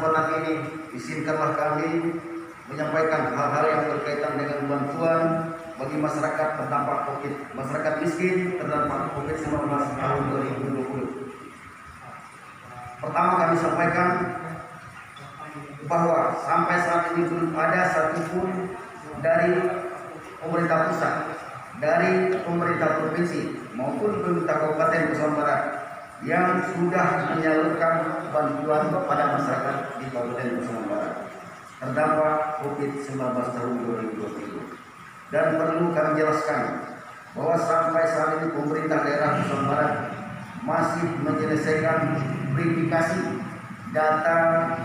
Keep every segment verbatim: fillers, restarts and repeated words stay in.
kesempatan ini izinkanlah kami menyampaikan hal-hal yang berkaitan dengan bantuan bagi masyarakat terdampak COVID, masyarakat miskin terdampak COVID sembilan belas tahun dua ribu dua puluh. Pertama kami sampaikan bahwa sampai saat ini belum ada satupun dari pemerintah pusat, dari pemerintah provinsi maupun pemerintah Kabupaten Pasaman Barat yang sudah menyalurkan bantuan kepada masyarakat di Kabupaten Pasaman Barat terdampak COVID sembilan belas tahun dua ribu dua puluh. Dan perlu kami jelaskan bahwa sampai saat ini pemerintah daerah Pasaman Barat masih menyelesaikan verifikasi data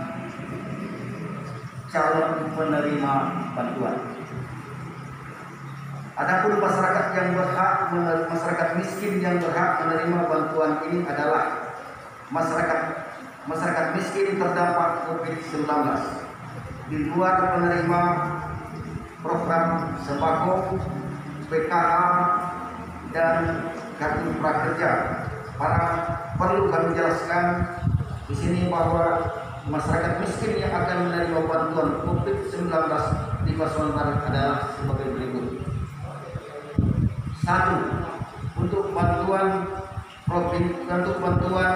calon penerima bantuan. Adapun masyarakat yang berhak, masyarakat miskin yang berhak menerima bantuan ini adalah masyarakat masyarakat miskin terdampak COVID sembilan belas di luar penerima program sembako, P K H dan kartu prakerja. Para perlu kami jelaskan di sini bahwa masyarakat miskin yang akan menerima bantuan COVID sembilan belas di Pasaman Barat adalah sebagai berikut. Satu, untuk bantuan provinsi, untuk bantuan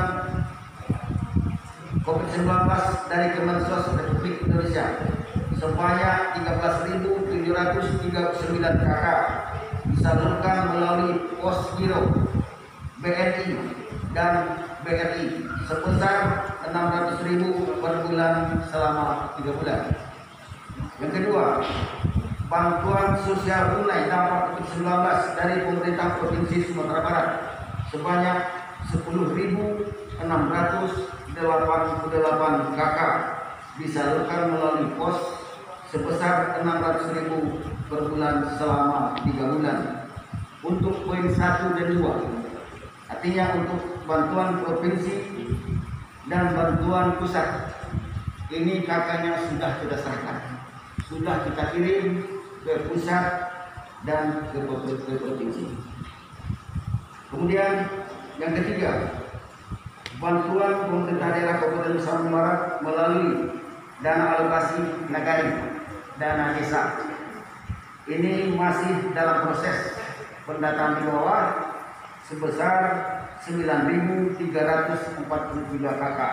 COVID sembilan belas dari Kemensos Republik Indonesia sebanyak tiga belas ribu tujuh ratus tiga puluh sembilan kakak disalurkan melalui pos giro B N I dan B R I sebesar enam ratus ribu per bulan selama tiga bulan. Yang kedua, bantuan sosial tunai dampak COVID sembilan belas dari pemerintah Provinsi Sumatera Barat sebanyak sepuluh ribu enam ratus delapan puluh delapan kakak disalurkan melalui pos sebesar enam ratus ribu per bulan selama tiga bulan. Untuk poin satu dan dua, artinya untuk bantuan provinsi dan bantuan pusat, ini kakaknya sudah kita serahkan, sudah kita kirim ke pusat dan ke provinsi. Kemudian yang ketiga, bantuan pemerintah daerah Kabupaten Pasaman Barat melalui dana alokasi nagari, dana desa. Ini masih dalam proses pendataan di bawah sebesar sembilan ribu tiga ratus empat puluh tiga kakak.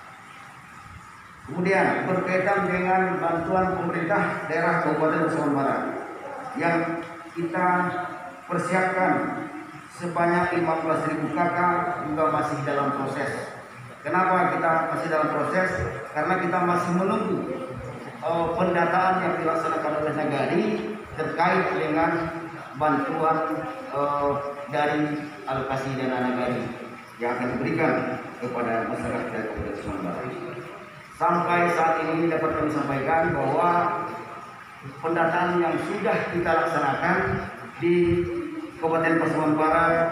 Kemudian berkaitan dengan bantuan pemerintah daerah Kabupaten Pasaman Barat yang kita persiapkan sebanyak lima belas ribu kakak juga masih dalam proses. Kenapa kita masih dalam proses? Karena kita masih menunggu uh, pendataan yang dilaksanakan oleh Nagari terkait dengan bantuan uh, dari alokasi dana Nagari yang akan diberikan kepada masyarakat dari Kabupaten Pasaman Barat. Sampai saat ini dapat kami sampaikan bahwa pendataan yang sudah kita laksanakan di Kabupaten Pasaman Barat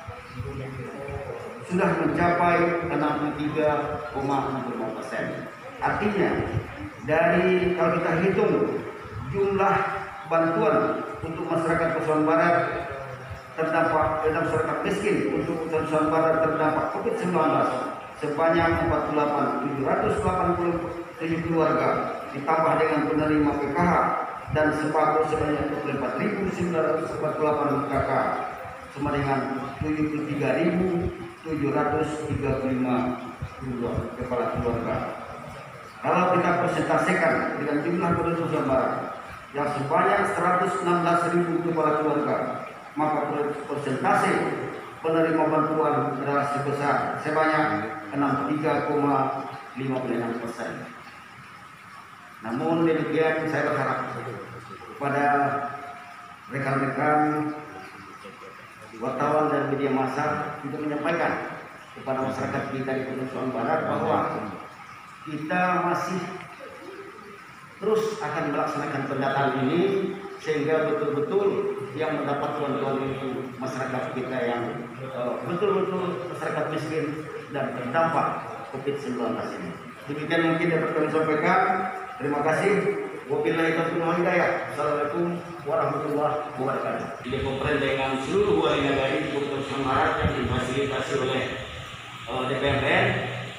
sudah mencapai enam puluh tiga koma enam puluh lima persen. Artinya dari kalau kita hitung jumlah bantuan untuk masyarakat Pasaman Barat terdampak dan masyarakat miskin untuk Pasaman Barat terdampak COVID sembilan belas sebanyak empat puluh delapan ribu tujuh ratus delapan puluh tujuh keluarga ditambah dengan penerima P K H dan sembako sebanyak dua puluh empat ribu sembilan ratus empat puluh delapan kakak sama dengan tujuh puluh tiga ribu tujuh ratus tiga puluh lima kepala keluarga. Kalau kita presentasikan dengan jumlah penduduk Pasaman Barat yang sebanyak seratus enam belas ribu kepala keluarga, maka persentase penerima bantuan adalah sebesar sebanyak enam puluh tiga koma lima puluh enam persen. Namun demikian saya berharap kepada rekan-rekan wartawan dan media massa untuk menyampaikan kepada masyarakat kita di Pasaman Barat bahwa kita masih terus akan melaksanakan pendataan ini sehingga betul-betul yang mendapat bantuan itu masyarakat kita yang betul-betul uh, masyarakat miskin dan terdampak COVID sembilan belas ini. Demikian mungkin dapat kami sampaikan. Terima kasih. Wabillahi taufiq wal hidayah. Assalamualaikum warahmatullahi wabarakatuh. Dikompres dengan seluruh warga negara di Kabupaten Pasaman Barat yang difasilitasi oleh uh, D P R R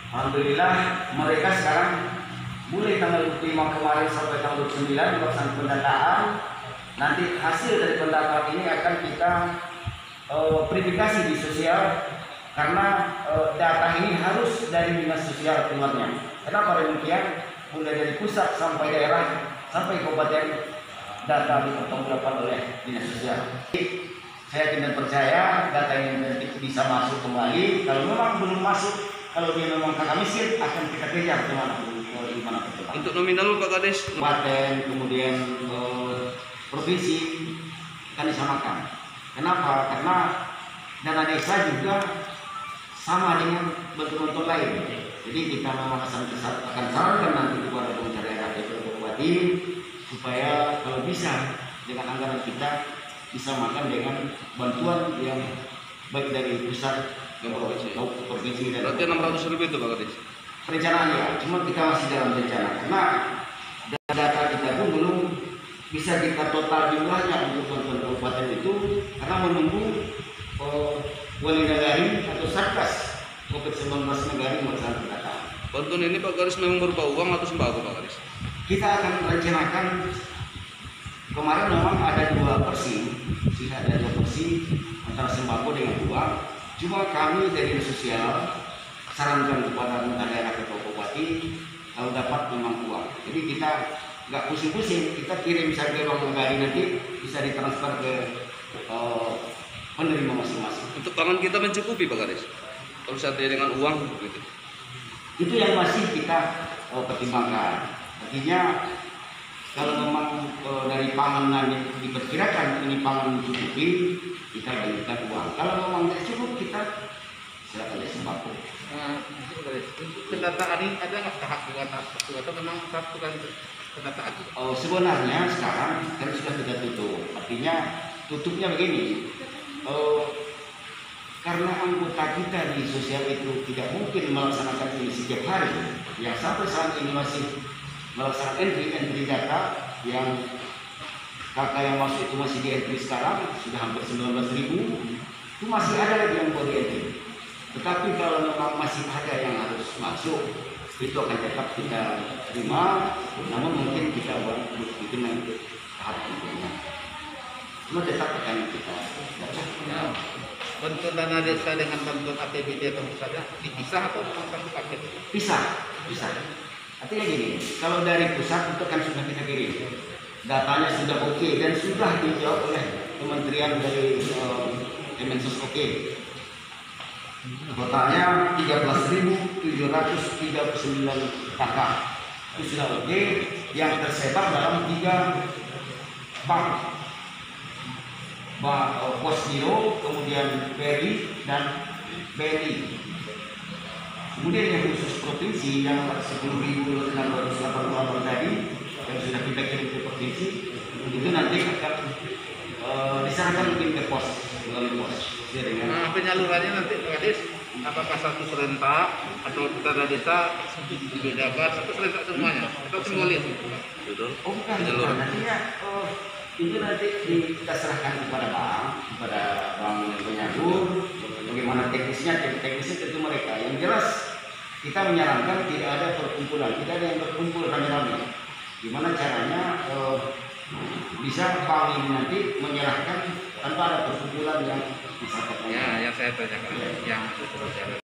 Alhamdulillah mereka sekarang mulai tanggal dua puluh lima kemarin sampai tanggal dua puluh sembilan melaksanakan pendataan. Nanti hasil dari pendataan ini akan kita uh, verifikasi di sosial, karena uh, data ini harus dari dinas sosial keluarnya. Kenapa demikian? Mulai dari pusat sampai daerah sampai kabupaten data dipertanggungjawabkan oleh dinas sosial. Jadi, saya tidak percaya data ini nanti bisa masuk kembali. Kalau memang belum masuk, kalau dia memang kakak miskin, akan kita kejar kemana di mana pun. Untuk nominal Pak Kades, Kabupaten kemudian eh, provinsi akan disamakan. Kenapa? Karena dana desa juga sama dengan bentuk-bentuk lain. Jadi kita memang akan sarankan nanti kepada pemerintah daerah dan bupati supaya kalau bisa dengan anggaran kita disamakan dengan bantuan yang baik dari pusat ke provinsi dan berarti enam ratus ribu itu Pak Kades. Perencanaan ya, cuma kita masih dalam rencana karena data kita pun belum bisa kita total jumlahnya untuk bantuan kabupaten itu, karena menunggu uh, wali nagari atau satgas covid sembilan belas negari melaksanakan pendataan. Bantuan ini Pak Kades memang berupa uang atau sembako Pak Kades? Kita akan rencanakan, kemarin memang ada dua versi, sudah ada dua versi antara sembako dengan uang. Cuma kami dari sosial sarankan kepada pemerintah daerah atau bupati kalau dapat memang uang. Jadi kita nggak pusing-pusing, kita kirim saja uang negara, nanti bisa ditransfer ke uh, penerima masing-masing. Untuk pangan kita mencukupi Pak Kades? Kalau seandainya dengan uang begitu? Itu yang masih kita uh, pertimbangkan. Artinya kalau memang uh, dari panganan yang diperkirakan ini pangan mencukupi, kita berikan uang. Kalau memang tidak cukup, kita silakan sembako. Nah, pendataan ini ada nggak tahap dua tahap satu atau memang satu kali pendataan? Oh, sebenarnya sekarang kan sudah kita tutup. Artinya tutupnya begini. Oh, karena anggota kita di sosial itu tidak mungkin melaksanakan ini setiap hari. Yang sampai saat ini masih melaksanakan entry entry data yang kakak yang masuk itu masih di entry sekarang sudah hampir sembilan belas ribu. Itu masih ada lagi yang boleh entry. Tetapi kalau memang masih ada yang harus masuk, itu akan tetap kita terima, namun mungkin kita buat bikin nanti tahap berikutnya. Cuma tetap akan kita baca. Ya. Bantuan dana desa dengan bantuan A P B D atau misalnya dipisah atau memang satu paket? Pisah, pisah. Artinya gini, kalau dari pusat itu kan sudah kita kirim, datanya sudah oke dan sudah dijawab oleh kementerian dari uh, Kemensos oke. Totalnya tiga belas ribu tujuh ratus tiga puluh sembilan kakak itu sudah oke, yang tersebar dalam tiga bank, bank Posgiro, kemudian B R I dan B N I. Kemudian yang khusus provinsi yang sepuluh ribu enam ratus delapan puluh delapan tadi yang sudah kita kirim ke provinsi, itu nanti akan uh, diserahkan mungkin ke pos melalui pos. Nah, penyalurannya nanti Pak Kades, apakah satu serentak atau dana desa dibedakan atau serentak semuanya atau simbolis? Oh bukan, bukan. Nantinya oh, itu nanti kita serahkan kepada bank, kepada bank yang penyalur. Bagaimana teknisnya, teknisnya tentu mereka. Yang jelas kita menyarankan tidak ada perkumpulan, tidak ada yang berkumpul rame-rame. Gimana caranya eh, bisa bank ini nanti menyerahkan tanpa ada perkumpulan yang bisa. Ya, yang saya tanyakan yang